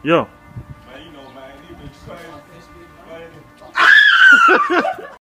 Yo. Man, you know, man, he been straight.